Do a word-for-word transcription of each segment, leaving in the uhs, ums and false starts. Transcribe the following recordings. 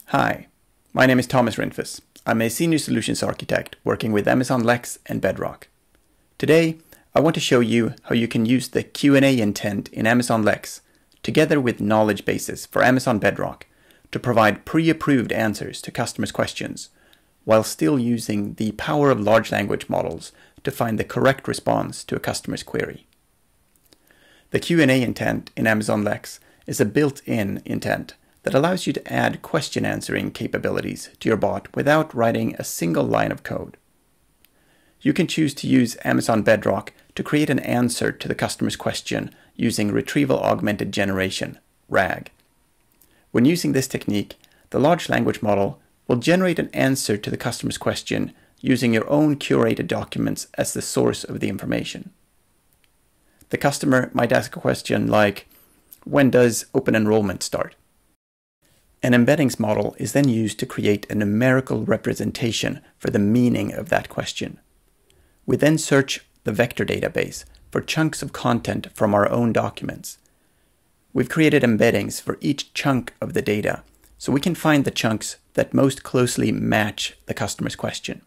Hi, my name is Thomas Rindfus. I'm a Senior Solutions Architect working with Amazon Lex and Bedrock. Today, I want to show you how you can use the Q and A intent in Amazon Lex together with knowledge bases for Amazon Bedrock to provide pre-approved answers to customers' questions while still using the power of large language models to find the correct response to a customer's query. The Q and A intent in Amazon Lex is a built-in intent that allows you to add question answering capabilities to your bot without writing a single line of code. You can choose to use Amazon Bedrock to create an answer to the customer's question using Retrieval Augmented Generation, RAG. When using this technique, the large language model will generate an answer to the customer's question using your own curated documents as the source of the information. The customer might ask a question like, when does open enrollment start? An embeddings model is then used to create a numerical representation for the meaning of that question. We then search the vector database for chunks of content from our own documents. We've created embeddings for each chunk of the data, so we can find the chunks that most closely match the customer's question.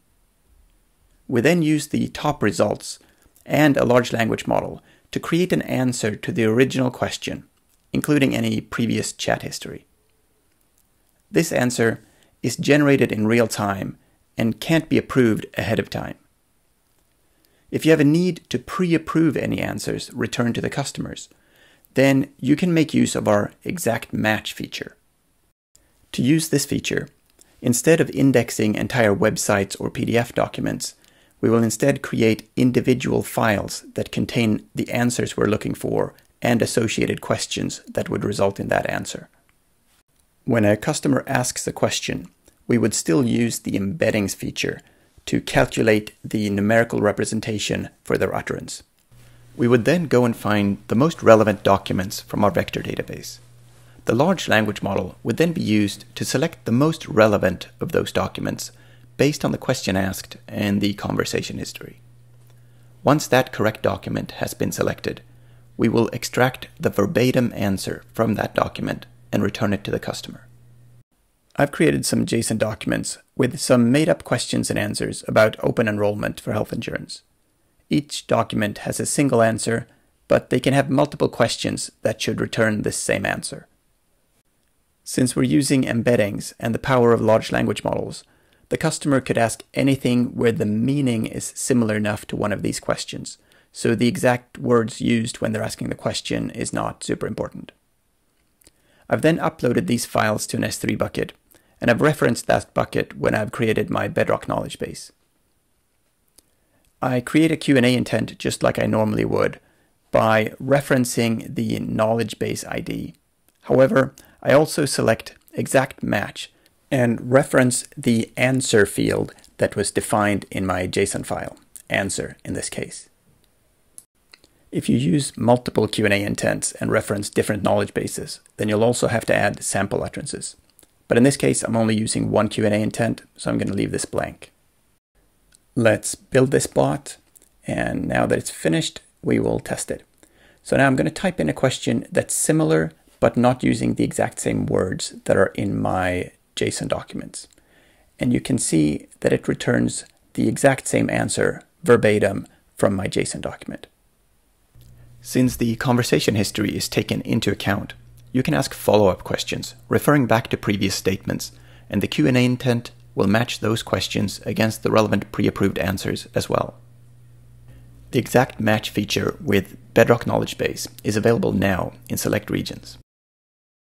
We then use the top results and a large language model to create an answer to the original question, including any previous chat history. This answer is generated in real time and can't be approved ahead of time. If you have a need to pre-approve any answers returned to the customers, then you can make use of our exact match feature. To use this feature, instead of indexing entire websites or P D F documents, we will instead create individual files that contain the answers we're looking for and associated questions that would result in that answer. When a customer asks a question, we would still use the embeddings feature to calculate the numerical representation for their utterance. We would then go and find the most relevant documents from our vector database. The large language model would then be used to select the most relevant of those documents based on the question asked and the conversation history. Once that correct document has been selected, we will extract the verbatim answer from that document and return it to the customer. I've created some JSON documents with some made-up questions and answers about open enrollment for health insurance. Each document has a single answer, but they can have multiple questions that should return this same answer. Since we're using embeddings and the power of large language models, the customer could ask anything where the meaning is similar enough to one of these questions, so the exact words used when they're asking the question is not super important. I've then uploaded these files to an S three bucket, and I've referenced that bucket when I've created my Bedrock knowledge base. I create a Q and A intent just like I normally would by referencing the knowledge base I D. However, I also select exact match and reference the answer field that was defined in my JSON file, answer in this case. If you use multiple Q and A intents and reference different knowledge bases, then you'll also have to add sample utterances. But in this case, I'm only using one Q and A intent, so I'm going to leave this blank. Let's build this bot, and now that it's finished, we will test it. So now I'm going to type in a question that's similar, but not using the exact same words that are in my JSON documents. And you can see that it returns the exact same answer verbatim from my JSON document. Since the conversation history is taken into account, you can ask follow-up questions referring back to previous statements, and the Q and A intent will match those questions against the relevant pre-approved answers as well. The exact match feature with Bedrock Knowledge Base is available now in select regions.